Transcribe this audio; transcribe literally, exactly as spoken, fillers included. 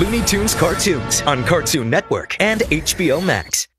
Looney Tunes cartoons on Cartoon Network and H B O Max.